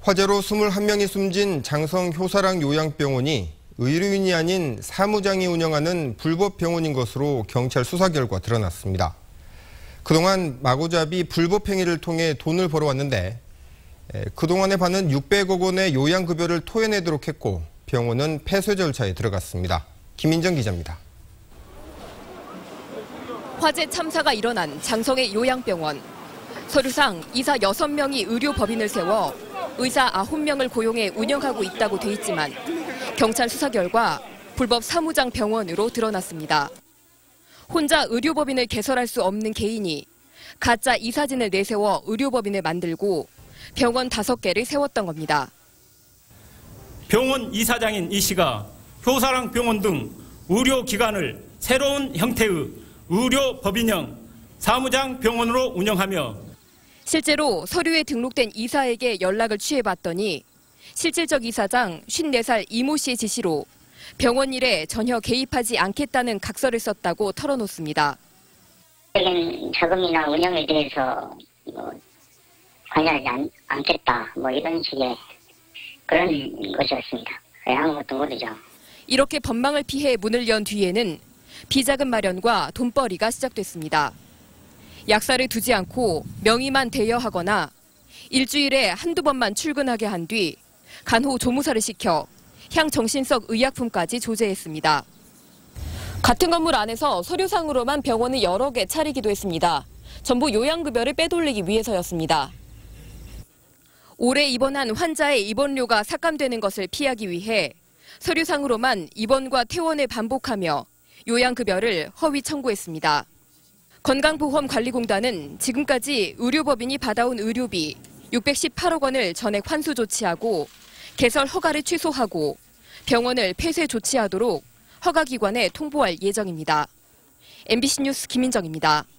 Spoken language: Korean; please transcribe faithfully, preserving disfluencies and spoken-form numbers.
화재로 이십일 명이 숨진 장성 효사랑 요양병원이 의료인이 아닌 사무장이 운영하는 불법 병원인 것으로 경찰 수사 결과 드러났습니다. 그동안 마구잡이 불법 행위를 통해 돈을 벌어왔는데 그동안에 받은 육백억 원의 요양급여를 토해내도록 했고 병원은 폐쇄 절차에 들어갔습니다. 김민정 기자입니다. 화재 참사가 일어난 장성의 요양병원. 서류상 이사 여섯 명이 의료법인을 세워 의사 아홉 명을 고용해 운영하고 있다고 돼 있지만 경찰 수사 결과 불법 사무장 병원으로 드러났습니다. 혼자 의료법인을 개설할 수 없는 개인이 가짜 이사진을 내세워 의료법인을 만들고 병원 다섯 개를 세웠던 겁니다. 병원 이사장인 이 씨가 효사랑 병원 등 의료기관을 새로운 형태의 의료법인형 사무장 병원으로 운영하며 실제로 서류에 등록된 이사에게 연락을 취해봤더니 실질적 이사장 쉰네 살 이모 씨의 지시로 병원 일에 전혀 개입하지 않겠다는 각서를 썼다고 털어놓습니다. 자금이나 운영에 대해서 뭐 관여하지 않, 않겠다 뭐 이런 식의 그런 것이었습니다. 아무것도 모르죠. 이렇게 법망을 피해 문을 연 뒤에는 비자금 마련과 돈벌이가 시작됐습니다. 약사를 두지 않고 명의만 대여하거나 일주일에 한두 번만 출근하게 한 뒤 간호 조무사를 시켜 향정신성 의약품까지 조제했습니다. 같은 건물 안에서 서류상으로만 병원을 여러 개 차리기도 했습니다. 전부 요양급여를 빼돌리기 위해서였습니다. 올해 입원한 환자의 입원료가 삭감되는 것을 피하기 위해 서류상으로만 입원과 퇴원을 반복하며 요양급여를 허위 청구했습니다. 건강보험관리공단은 지금까지 의료법인이 받아온 의료비 육백십팔억 원을 전액 환수 조치하고 개설 허가를 취소하고 병원을 폐쇄 조치하도록 허가기관에 통보할 예정입니다. 엠비씨 뉴스 김민정입니다.